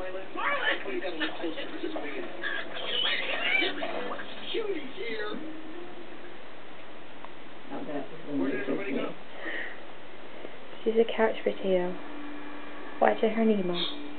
Where'd everybody go? She's a couch potato. Watching her Nemo.